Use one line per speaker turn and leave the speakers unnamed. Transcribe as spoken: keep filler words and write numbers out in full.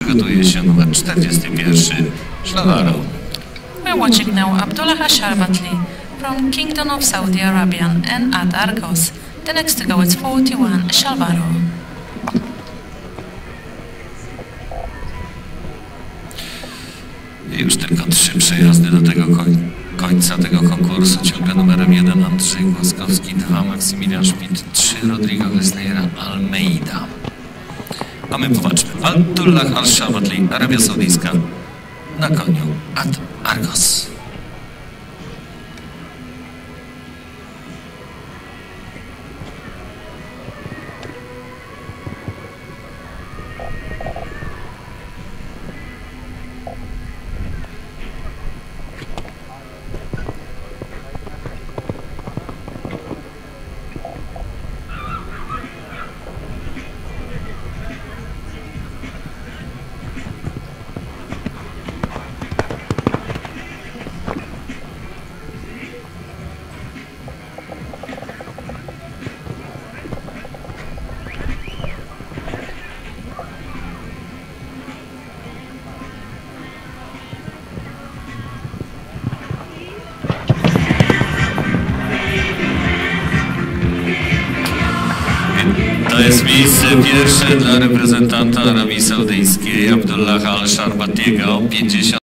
przygotuje się numer czterdziesty pierwszy, Szlawaro.
We're watching now Abdullah Al-Sharbatli from Kingdom of Saudi Arabia and at Argos. The next to go is forty-one, Shalvaro.
Już tylko trzy przejazdy do tego koń końca tego konkursu. Ciągle numerem jeden Andrzej Głaskowski, dwa Maksymilian Schmidt, trzy Rodrigo Gesneira Almeida. A my popatrzmy. Abdullah Al-Sharbatli, Arabia Saudyjska, na koniu Ad Argos. To jest miejsce pierwsze dla reprezentanta Arabii Saudyjskiej, Abdullah Al-Sharbatliego, pięćdziesiąt.